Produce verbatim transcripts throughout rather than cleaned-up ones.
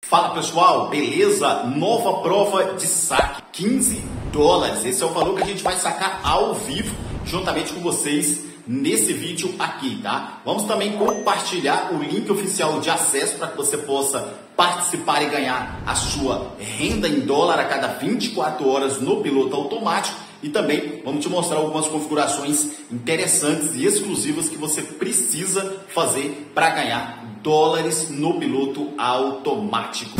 Fala pessoal, beleza? Nova prova de saque, quinze dólares. Esse é o valor que a gente vai sacar ao vivo, juntamente com vocês nesse vídeo aqui, tá? Vamos também compartilhar o link oficial de acesso para que você possa participar e ganhar a sua renda em dólar a cada vinte e quatro horas no piloto automático. E também vamos te mostrar algumas configurações interessantes e exclusivas que você precisa fazer para ganhar dólares no piloto automático.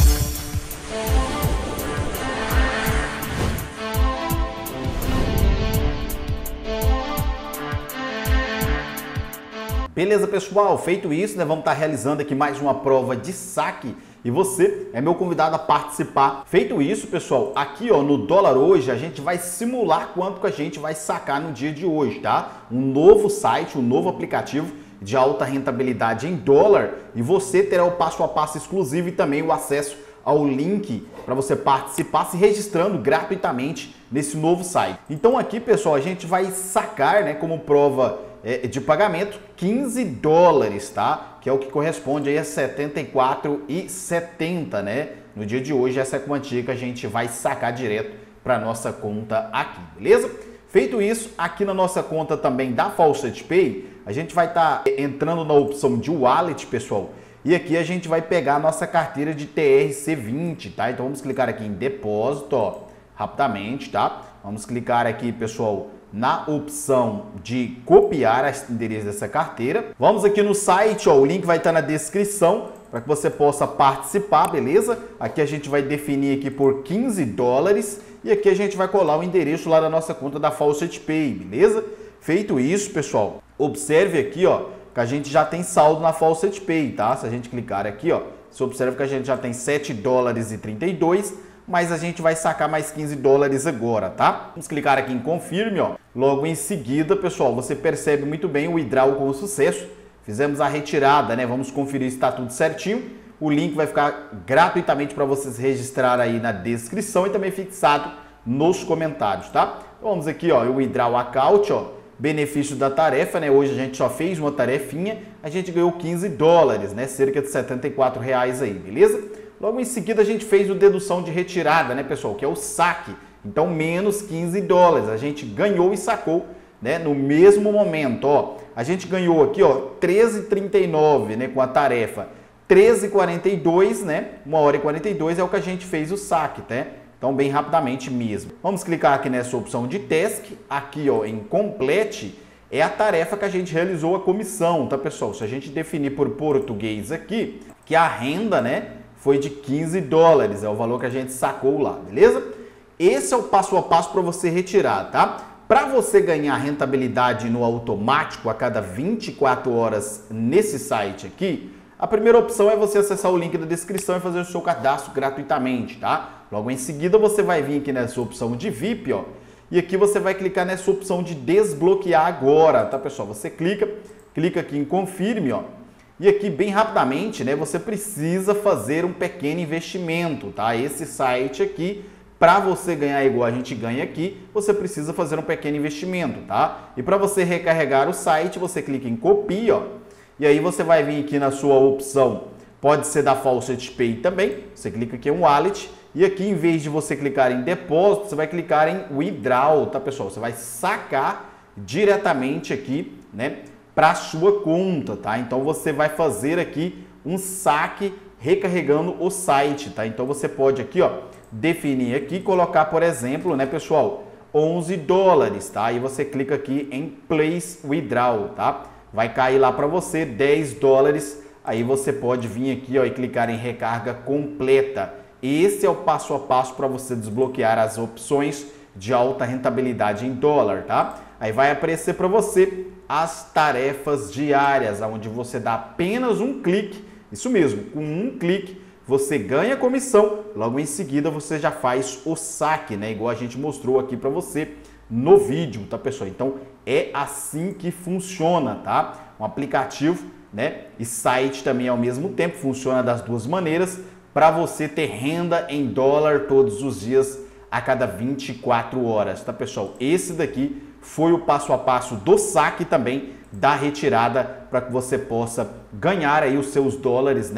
Beleza, pessoal? Feito isso, né, vamos estar realizando aqui mais uma prova de saque e você é meu convidado a participar. Feito isso, pessoal, aqui ó, no dólar hoje a gente vai simular quanto que a gente vai sacar no dia de hoje, tá? Um novo site, um novo aplicativo de alta rentabilidade em dólar e você terá o passo a passo exclusivo e também o acesso ao link para você participar se registrando gratuitamente nesse novo site. Então aqui, pessoal, a gente vai sacar, né, como prova é, de pagamento quinze dólares, tá? Que é o que corresponde aí a setenta e quatro reais e setenta centavos, né? No dia de hoje essa é a quantia que a gente vai sacar direto para nossa conta aqui, beleza? Feito isso, aqui na nossa conta também da Faucet Pay, a gente vai estar tá entrando na opção de wallet, pessoal, e aqui a gente vai pegar a nossa carteira de T R C vinte, tá? Então vamos clicar aqui em depósito, ó, rapidamente, tá? Vamos clicar aqui, pessoal, na opção de copiar o endereço dessa carteira. Vamos aqui no site, ó, o link vai estar na descrição para que você possa participar, beleza? Aqui a gente vai definir aqui por quinze dólares e aqui a gente vai colar o endereço lá da nossa conta da Faucet Pay, beleza? Feito isso, pessoal, observe aqui, ó, que a gente já tem saldo na Faucet Pay, tá? Se a gente clicar aqui, ó, você observa que a gente já tem sete dólares e trinta e dois, mas a gente vai sacar mais quinze dólares agora, tá? Vamos clicar aqui em confirme, ó. Logo em seguida, pessoal, você percebe muito bem o withdrawal com sucesso. Fizemos a retirada, né? Vamos conferir se está tudo certinho. O link vai ficar gratuitamente para vocês registrar aí na descrição e também fixado nos comentários, tá? Vamos aqui, ó, o withdrawal account, ó, benefício da tarefa, né? Hoje a gente só fez uma tarefinha, a gente ganhou quinze dólares, né? Cerca de setenta e quatro reais aí, beleza? Logo em seguida a gente fez o dedução de retirada, né, pessoal? Que é o saque. Então, menos quinze dólares. A gente ganhou e sacou, né, no mesmo momento, ó. A gente ganhou aqui, ó, treze reais e trinta e nove, né, com a tarefa. treze reais e quarenta e dois, né? uma hora e quarenta e dois é o que a gente fez o saque, né? Então, bem rapidamente mesmo. Vamos clicar aqui nessa opção de task. Aqui, ó, em complete, é a tarefa que a gente realizou a comissão, tá, pessoal? Se a gente definir por português aqui, que a renda, né, foi de quinze dólares, é o valor que a gente sacou lá, beleza? Esse é o passo a passo para você retirar, tá? Para você ganhar rentabilidade no automático a cada vinte e quatro horas nesse site aqui, a primeira opção é você acessar o link da descrição e fazer o seu cadastro gratuitamente, tá? Logo em seguida você vai vir aqui nessa opção de V I P, ó, e aqui você vai clicar nessa opção de desbloquear agora, tá, pessoal? Você clica, clica aqui em confirme, ó. E aqui, bem rapidamente, né, você precisa fazer um pequeno investimento, tá? Esse site aqui, para você ganhar igual a gente ganha aqui, você precisa fazer um pequeno investimento, tá? E para você recarregar o site, você clica em copia, ó, e aí você vai vir aqui na sua opção, pode ser da Faucet Pay também, você clica aqui em wallet, e aqui em vez de você clicar em depósito, você vai clicar em withdraw, tá, pessoal? Você vai sacar diretamente aqui, né, para a sua conta, tá? Então você vai fazer aqui um saque recarregando o site, tá? Então você pode aqui, ó, definir aqui, colocar, por exemplo, né, pessoal, onze dólares, tá? Aí você clica aqui em place withdraw, tá? Vai cair lá para você dez dólares. Aí você pode vir aqui, ó, e clicar em recarga completa. Esse é o passo a passo para você desbloquear as opções de alta rentabilidade em dólar, tá? Aí vai aparecer para você as tarefas diárias, onde você dá apenas um clique, isso mesmo, com um clique você ganha comissão, logo em seguida você já faz o saque, né? Igual a gente mostrou aqui para você no vídeo, tá, pessoal? Então é assim que funciona, tá? Um aplicativo, né, e site também ao mesmo tempo, funciona das duas maneiras, para você ter renda em dólar todos os dias a cada vinte e quatro horas, tá, pessoal? Esse daqui foi o passo a passo do saque também da retirada para que você possa ganhar aí os seus dólares, né,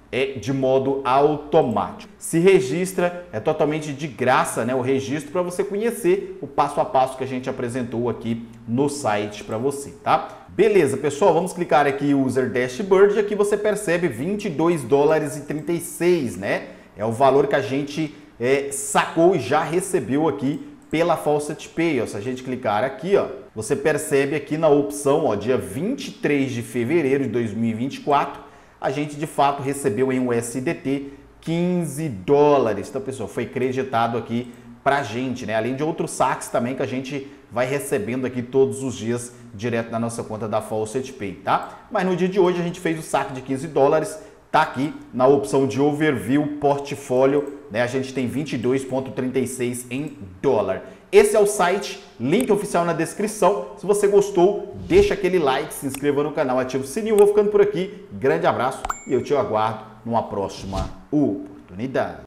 é de modo automático. Se registra, é totalmente de graça, né, o registro para você conhecer o passo a passo que a gente apresentou aqui no site para você, tá? Beleza, pessoal, vamos clicar aqui em User Dashboard e aqui você percebe vinte e dois dólares e trinta e seis, né? É o valor que a gente é, sacou e já recebeu aqui pela Faucet Pay. Ó, se a gente clicar aqui, ó, você percebe aqui na opção, ó, dia vinte e três de fevereiro de dois mil e vinte e quatro, a gente de fato recebeu em U S D T quinze dólares. Então, pessoal, foi creditado aqui pra gente, né? Além de outros saques também que a gente vai recebendo aqui todos os dias direto da nossa conta da Faucet Pay, tá? Mas no dia de hoje a gente fez o saque de quinze dólares, tá aqui na opção de Overview Portfólio, né? A gente tem vinte e dois vírgula trinta e seis em dólar. Esse é o site, link oficial na descrição. Se você gostou, deixa aquele like, se inscreva no canal, ativa o sininho. Eu vou ficando por aqui. Grande abraço e eu te aguardo numa próxima oportunidade.